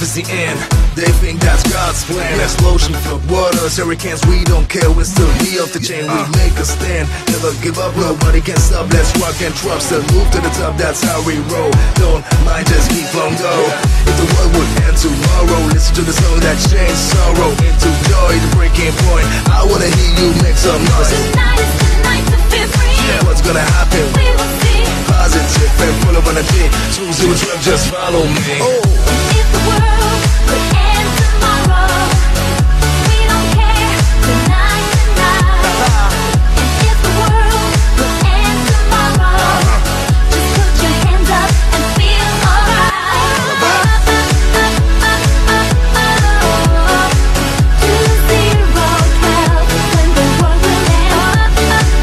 is the end. They think that's God's plan. Explosion, flood waters, hurricanes, we don't care. We're still here off the chain, we make a stand. Never give up, nobody can stop. Let's rock and drop, still move to the top, that's how we roll. Don't mind, just keep on go. If the world would end tomorrow, listen to the song that changed sorrow into joy, the breaking point. I wanna hear you make some noise. Tonight is the night to feel free. Yeah, what's gonna happen? We will see. Positive and full of energy. 202, just follow me. Oh. If the world would end tomorrow, we don't care. Tonight. And if the world would end tomorrow, just put your hands up and feel alright. 2012, when the world will end.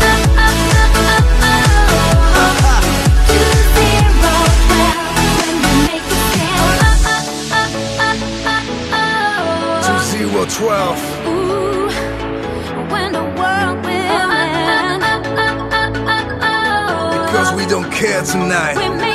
2012. Ooh, when the world will end. Because we don't care tonight.